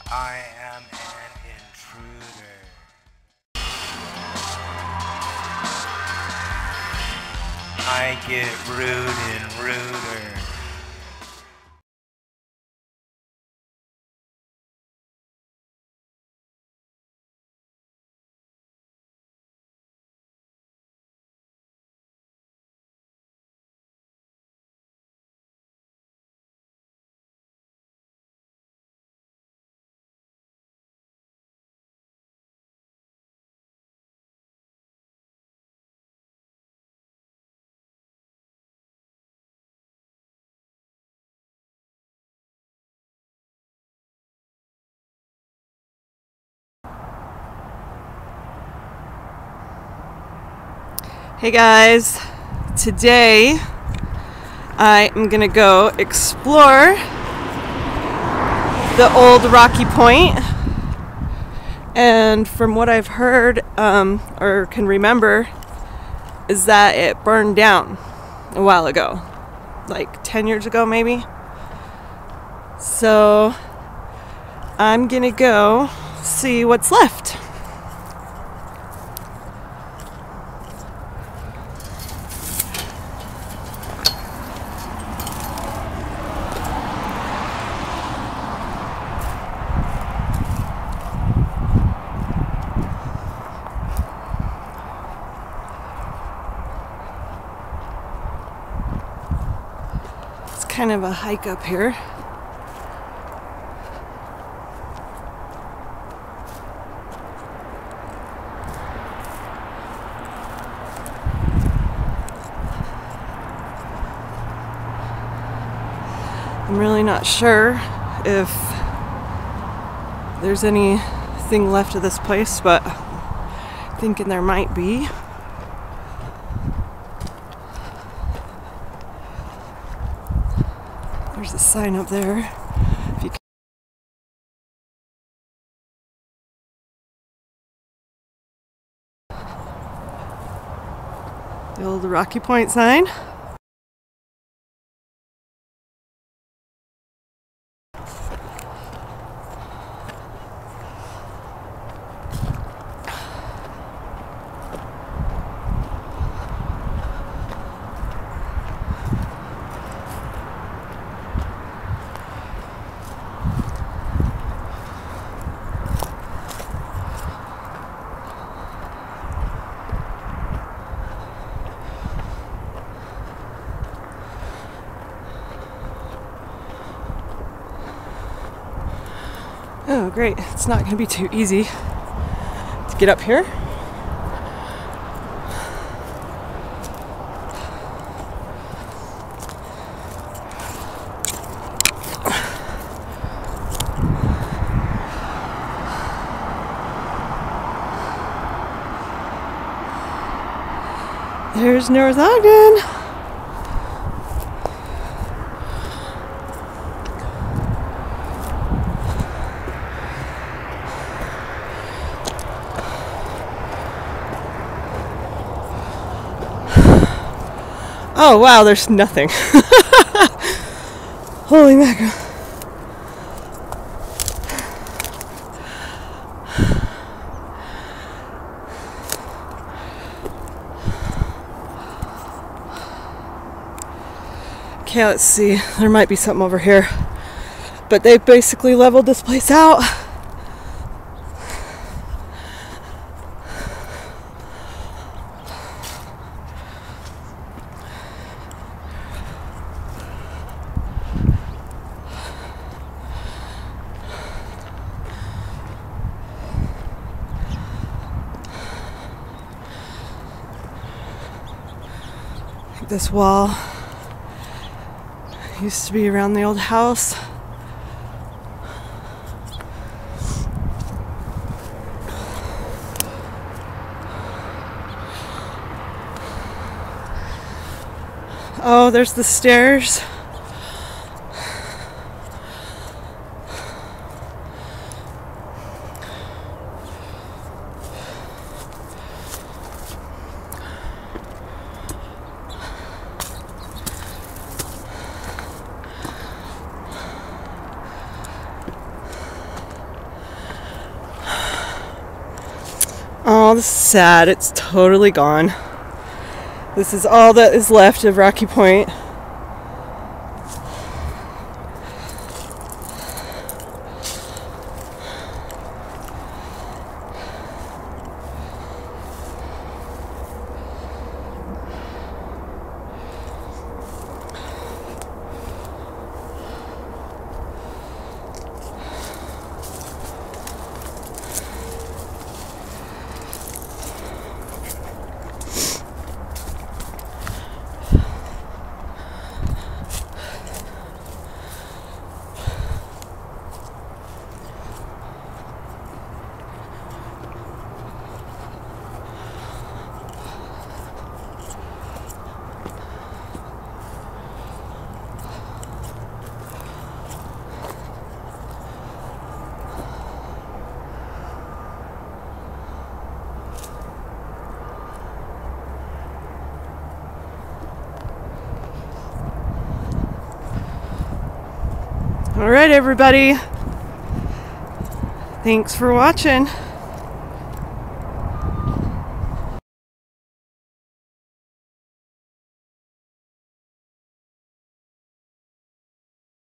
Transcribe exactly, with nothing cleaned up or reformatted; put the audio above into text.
I am an intruder. I get rude and ruder. Hey guys, today I am gonna go explore the old Rocky Point, and from what I've heard um, or can remember is that it burned down a while ago, like ten years ago maybe. So I'm gonna go see what's left. Kind of a hike up here. I'm really not sure if there's anything left of this place, but I'm thinking there might be. There's a sign up there. If you can. The old Rocky Point sign. Oh, great. It's not going to be too easy to get up here. There's North Ogden. Oh wow, there's nothing. Holy mackerel. Okay, let's see. There might be something over here. But they've basically leveled this place out. This wall used to be around the old house. Oh, there's the stairs. Oh, this is sad. It's totally gone. This is all that is left of Rocky Point. All right, everybody. Thanks for watching.